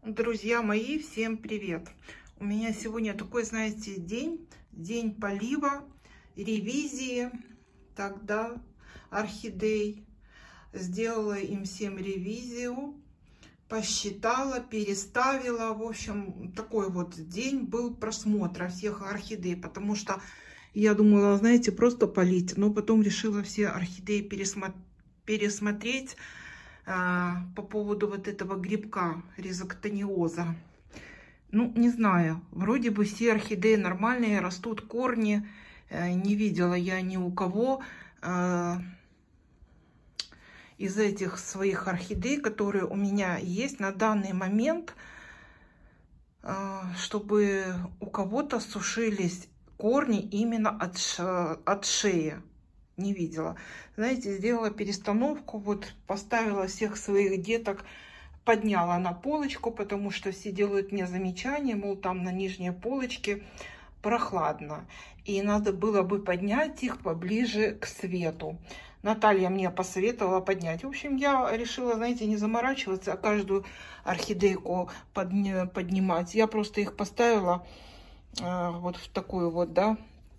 Друзья мои, всем привет! У меня сегодня такой, знаете, день полива, ревизии, тогда орхидей. Сделала им всем ревизию, посчитала, переставила. В общем, такой вот день был просмотра всех орхидей, потому что я думала, знаете, просто полить, но потом решила все орхидеи пересмотреть по поводу вот этого грибка ризоктониоза. Ну, не знаю, вроде бы все орхидеи нормальные, растут корни. Не видела я ни у кого из этих своих орхидей, которые у меня есть на данный момент, чтобы у кого-то сушились корни именно от шеи. Не видела. Знаете, сделала перестановку, вот поставила всех своих деток, подняла на полочку, потому что все делают мне замечания, мол, там на нижней полочке прохладно, и надо было бы поднять их поближе к свету. Наталья мне посоветовала поднять. В общем, я решила, знаете, не заморачиваться, а каждую орхидейку поднимать. Я просто их поставила вот в такую вот, да,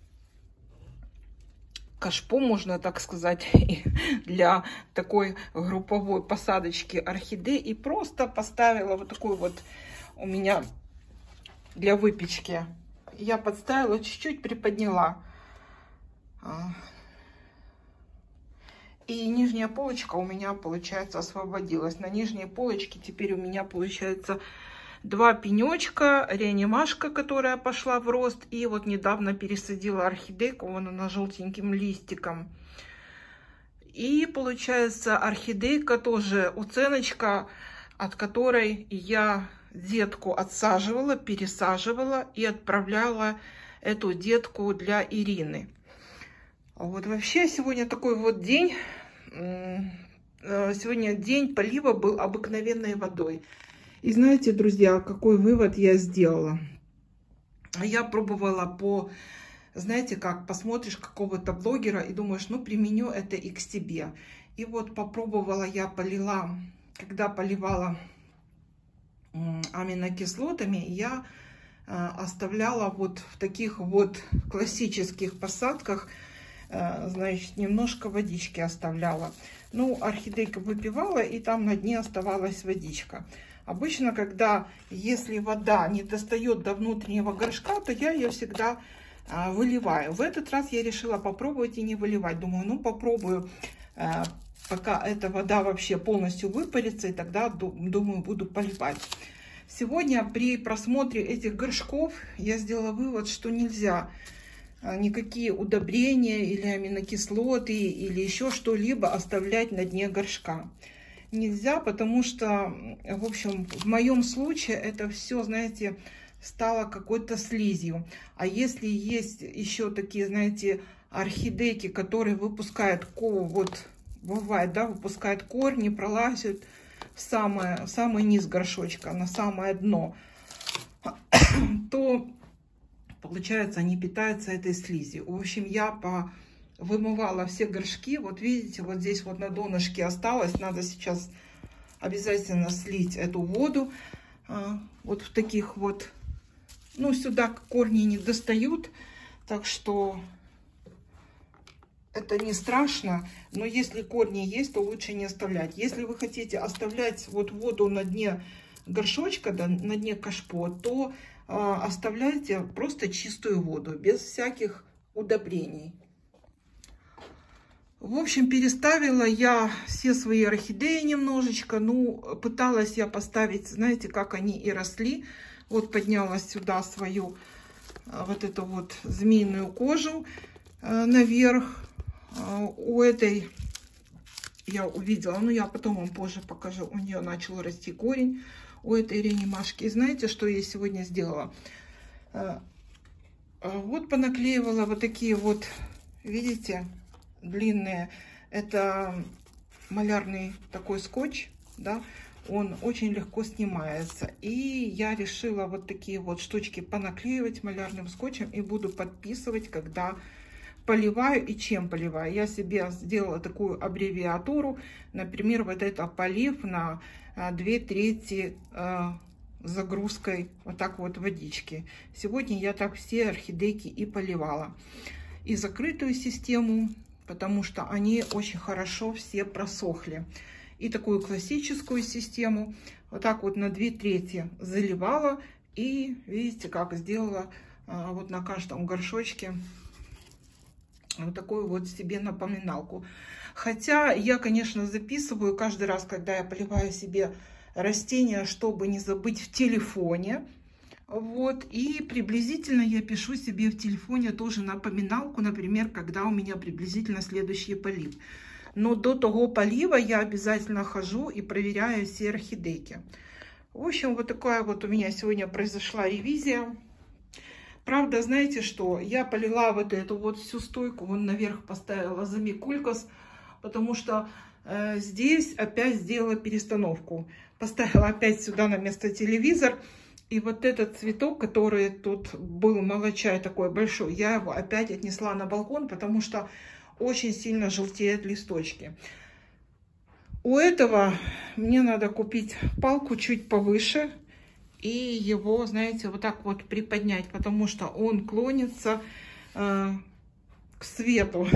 кашпо, можно так сказать, для такой групповой посадочки орхидей. И просто поставила вот такой вот у меня для выпечки. Я подставила, чуть-чуть приподняла. И нижняя полочка у меня, получается, освободилась. На нижней полочке теперь у меня, получается, два пенечка, реанимашка, которая пошла в рост, и вот недавно пересадила орхидейку, вон она желтеньким листиком. И получается орхидейка тоже уценочка, от которой я детку отсаживала, пересаживала и отправляла эту детку для Ирины. Вот вообще сегодня такой вот день. Сегодня день полива был обыкновенной водой. И знаете, друзья, какой вывод я сделала? Я пробовала знаете, как посмотришь какого-то блогера и думаешь, ну, применю это и к себе. И вот попробовала, я полила, когда поливала аминокислотами, я оставляла вот в таких вот классических посадках, значит, немножко водички оставляла. Ну, орхидейка выпивала, и там на дне оставалась водичка. Обычно, если вода не достает до внутреннего горшка, то я ее всегда выливаю. В этот раз я решила попробовать и не выливать. Думаю, ну попробую, пока эта вода вообще полностью выпарится, и тогда, думаю, буду поливать. Сегодня при просмотре этих горшков я сделала вывод, что нельзя никакие удобрения или аминокислоты или еще что-либо оставлять на дне горшка. Нельзя, потому что, в общем, в моем случае это все, знаете, стало какой-то слизью. А если есть еще такие, знаете, орхидейки, которые выпускают, вот бывает, да, выпускают корни, пролазят в самый низ горшочка, на самое дно, то, получается, они питаются этой слизью. В общем, я вымывала все горшки. Вот видите, вот здесь вот на донышке осталось. Надо сейчас обязательно слить эту воду. Вот в таких вот. Ну, сюда корни не достают. Так что это не страшно. Но если корни есть, то лучше не оставлять. Если вы хотите оставлять вот воду на дне горшочка, да, на дне кашпо, то оставляйте просто чистую воду, без всяких удобрений. В общем, переставила я все свои орхидеи немножечко. Ну, пыталась я поставить, знаете, как они и росли. Вот подняла сюда свою вот эту вот змеиную кожу наверх. У этой я увидела, ну, я потом вам позже покажу, у нее начал расти корень, у этой реанимашки. И знаете, что я сегодня сделала? Вот понаклеивала вот такие вот, видите, длинные. Это малярный такой скотч, да, он очень легко снимается. И я решила вот такие вот штучки понаклеивать малярным скотчем и буду подписывать, когда поливаю и чем поливаю. Я себе сделала такую аббревиатуру, например, вот это полив на 2/3 загрузкой вот так вот водички. Сегодня я так все орхидейки и поливала. И закрытую систему, потому что они очень хорошо все просохли. И такую классическую систему вот так вот на 2/3 заливала. И видите, как сделала вот на каждом горшочке вот такую вот себе напоминалку. Хотя я, конечно, записываю каждый раз, когда я поливаю себе растения, чтобы не забыть в телефоне. Вот, и приблизительно я пишу себе в телефоне тоже напоминалку, например, когда у меня приблизительно следующий полив. Но до того полива я обязательно хожу и проверяю все орхидейки. В общем, вот такая вот у меня сегодня произошла ревизия. Правда, знаете что, я полила вот эту вот всю стойку, вон наверх поставила замикулькас, потому что здесь опять сделала перестановку. Поставила опять сюда на место телевизор. И вот этот цветок, который тут был молочай такой большой, я его опять отнесла на балкон, потому что очень сильно желтеют листочки. У этого мне надо купить палку чуть повыше и его, знаете, вот так вот приподнять, потому что он клонится к свету,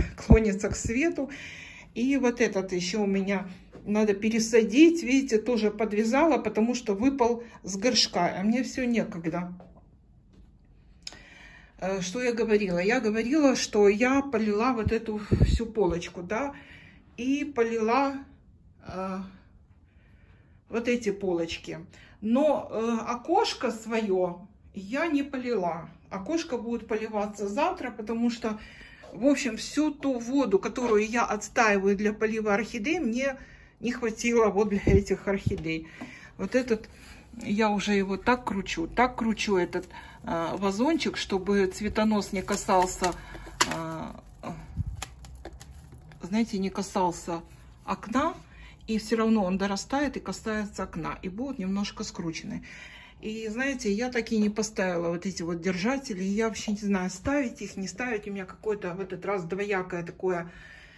И вот этот еще у меня надо пересадить, видите, тоже подвязала, потому что выпал с горшка, а мне все некогда. Что я говорила? Я говорила, что я полила вот эту всю полочку, да, и полила вот эти полочки. Но окошко свое я не полила. Окошко будет поливаться завтра, потому что, в общем, всю ту воду, которую я отстаиваю для полива орхидей, мне не хватило вот для этих орхидей. Вот этот, я уже его так кручу этот вазончик, чтобы цветонос не касался, знаете, не касался окна. И все равно он дорастает и касается окна. И будет немножко скрученный. И знаете, я так и не поставила вот эти вот держатели. Я вообще не знаю, ставить их, не ставить. У меня какое-то в этот раз двоякое такое.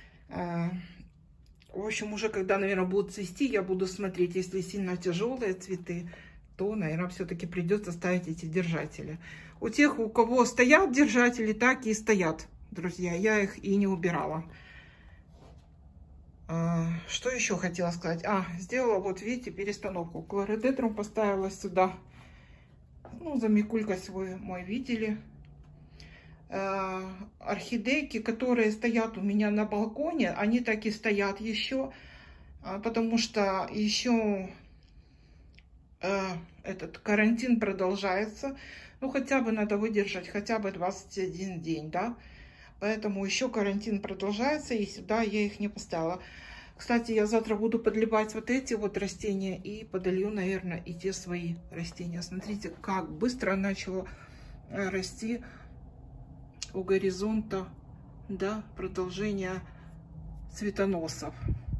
В общем, уже когда, наверное, будут цвести, я буду смотреть. Если сильно тяжелые цветы, то, наверное, все-таки придется ставить эти держатели. У тех, у кого стоят держатели, так и стоят, друзья. Я их и не убирала. Что еще хотела сказать? Сделала, вот видите, перестановку. Клоридетрум поставила сюда. Ну, замикулькас вы мой видели. Орхидейки, которые стоят у меня на балконе, они так и стоят еще, потому что еще этот карантин продолжается. Ну, хотя бы надо выдержать хотя бы 21 день, да. Поэтому еще карантин продолжается, и сюда я их не поставила. Кстати, я завтра буду подливать вот эти вот растения и подолью, наверное, и те свои растения. Смотрите, как быстро начало расти у горизонта, да, продолжение цветоносов.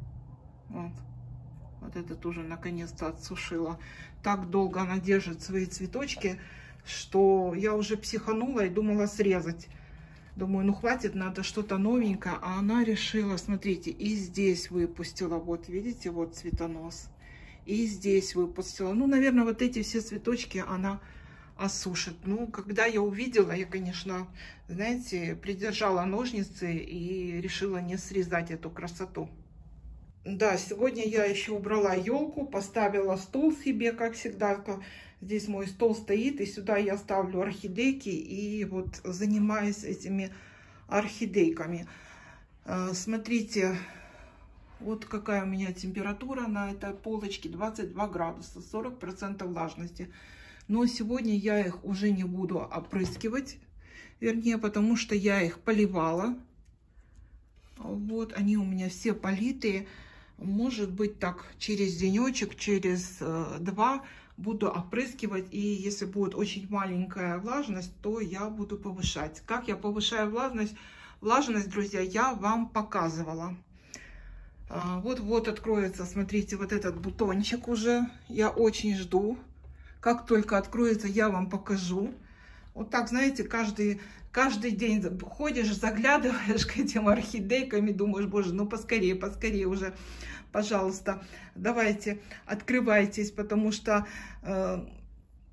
Вот это тоже наконец-то отсушила. Так долго она держит свои цветочки, что я уже психанула и думала срезать. Думаю, ну хватит, надо что-то новенькое. А она решила, смотрите, и здесь выпустила, вот видите, вот цветонос. И здесь выпустила. Ну, наверное, вот эти все цветочки она осушит. Ну, когда я увидела, я, конечно, знаете, придержала ножницы и решила не срезать эту красоту. Да, сегодня я еще убрала елку, поставила стол себе, как всегда. Здесь мой стол стоит, и сюда я ставлю орхидейки и вот занимаюсь этими орхидейками. Смотрите, вот какая у меня температура на этой полочке, 22 градуса, 40% влажности. Но сегодня я их уже не буду опрыскивать, вернее, потому что я их поливала. Вот они у меня все политые. Может быть, так через денечек, через 2 буду опрыскивать. И если будет очень маленькая влажность, то я буду повышать. Как я повышаю влажность, друзья, я вам показывала. Вот откроется, смотрите, вот этот бутончик уже. Я очень жду. Как только откроется, я вам покажу. Вот так, знаете, каждый день ходишь, заглядываешь к этим орхидейкам и думаешь, боже, ну поскорее, поскорее уже, пожалуйста, давайте, открывайтесь, потому что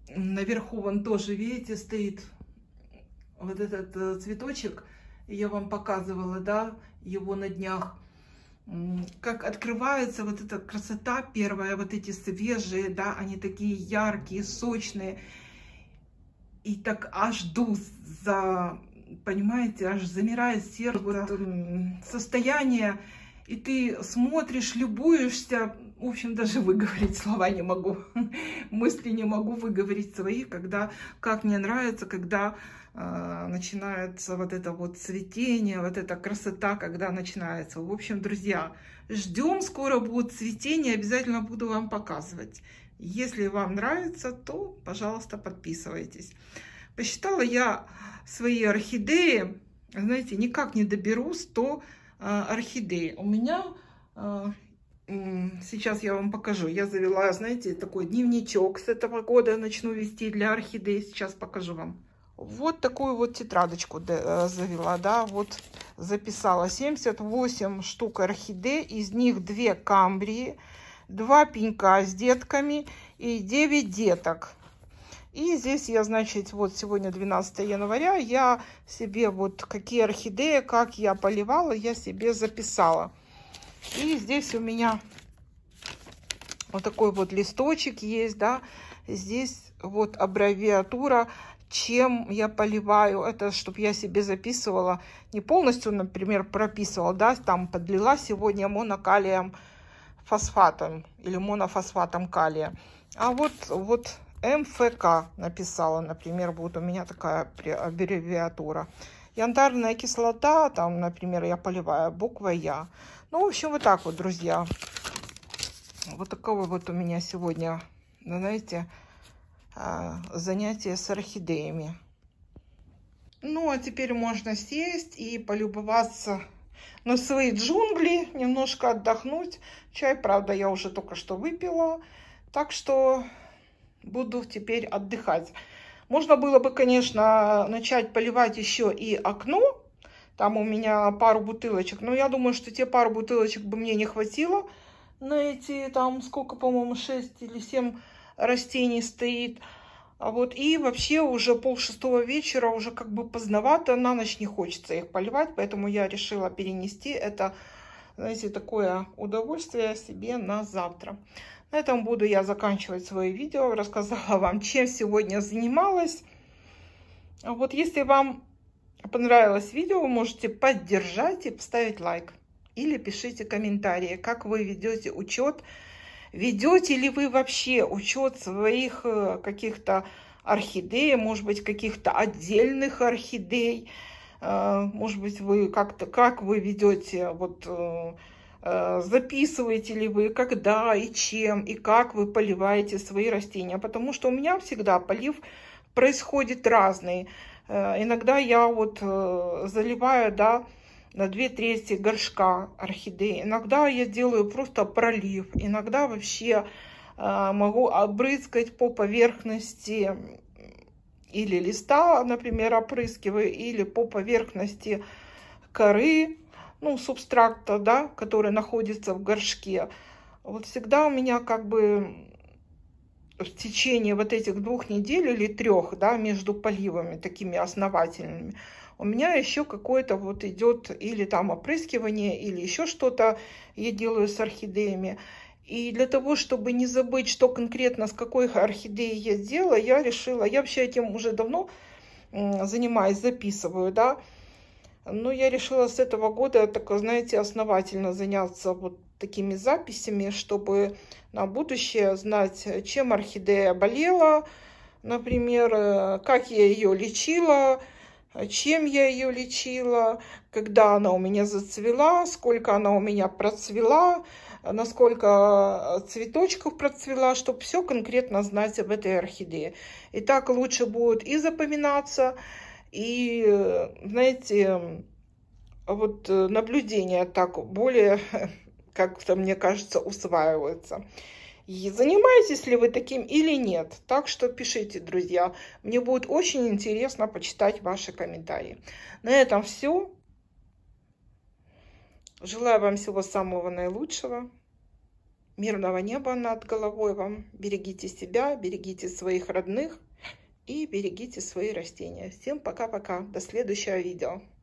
наверху вон тоже, видите, стоит вот этот цветочек. Я вам показывала, да, его на днях. Как открывается вот эта красота первая, вот эти свежие, да, они такие яркие, сочные. И так аж жду понимаете, аж замирает сердце, вот, состояние. И ты смотришь, любуешься. В общем, даже выговорить слова не могу. Мысли не могу выговорить свои, когда, как мне нравится, когда начинается вот это вот цветение, вот эта красота, когда начинается. В общем, друзья, ждем, скоро будет цветение, обязательно буду вам показывать. Если вам нравится, то, пожалуйста, подписывайтесь. Посчитала я свои орхидеи, знаете, никак не доберу 100 орхидей. У меня, сейчас я вам покажу, я завела, знаете, такой дневничок с этого года, начну вести для орхидей, сейчас покажу вам. Вот такую вот тетрадочку завела, да, вот записала 78 штук орхидей, из них 2 камбрии, 2 пенька с детками и 9 деток. И здесь я, значит, вот сегодня 12 января, я себе вот какие орхидеи, как я поливала, я себе записала. И здесь у меня вот такой вот листочек есть, да, здесь вот аббревиатура, чем я поливаю. Это чтобы я себе записывала, не полностью, например, прописывала, да, там подлила сегодня монокалием фосфатом или монофосфатом калия. А вот МФК написала, например, будет у меня такая аббревиатура. Янтарная кислота, там, например, я поливаю буквой Я. Ну, в общем, вот так вот, друзья. Вот такое вот у меня сегодня, знаете, занятие с орхидеями. Ну, а теперь можно сесть и полюбоваться на свои джунгли, немножко отдохнуть. Чай, правда, я уже только что выпила, так что буду теперь отдыхать. Можно было бы, конечно, начать поливать еще и окно. Там у меня пару бутылочек. Но я думаю, что те пару бутылочек бы мне не хватило на эти, там, сколько, по-моему, 6 или 7 растений стоит. А вот и вообще уже 5:30 вечера, уже как бы поздновато, на ночь не хочется их поливать. Поэтому я решила перенести это, знаете, такое удовольствие себе на завтра. На этом буду я заканчивать свое видео. Рассказала вам, чем сегодня занималась. Вот если вам понравилось видео, вы можете поддержать и поставить лайк. Или пишите комментарии, как вы ведете учет. Ведете ли вы вообще учет своих каких-то орхидей, может быть, каких-то отдельных орхидей. Может быть, вы как вы ведете вот... Записываете ли вы, когда и чем, и как вы поливаете свои растения. Потому что у меня всегда полив происходит разный. Иногда я вот заливаю, да, на 2/3 горшка орхидеи. Иногда я делаю просто пролив. Иногда вообще могу обрызгать по поверхности или листа, например, опрыскиваю, или по поверхности коры, ну, субстракта, да, который находится в горшке. Вот всегда у меня как бы в течение вот этих 2 недель или 3, да, между поливами такими основательными, у меня еще какое-то вот идет или там опрыскивание, или еще что-то я делаю с орхидеями. И для того, чтобы не забыть, что конкретно с какой орхидеей я сделала, я решила, я вообще этим уже давно занимаюсь, записываю, да. Но я решила с этого года, так, знаете, основательно заняться вот такими записями, чтобы на будущее знать, чем орхидея болела, например, как я ее лечила, чем я ее лечила, когда она у меня зацвела, сколько она у меня процвела, насколько цветочков процвела, чтобы все конкретно знать об этой орхидее. И так лучше будет и запоминаться, и, знаете, вот наблюдения так более, как-то, мне кажется, усваиваются. И занимаетесь ли вы таким или нет? Так что пишите, друзья. Мне будет очень интересно почитать ваши комментарии. На этом все. Желаю вам всего самого наилучшего. Мирного неба над головой вам. Берегите себя, берегите своих родных и берегите свои растения. Всем пока-пока. До следующего видео.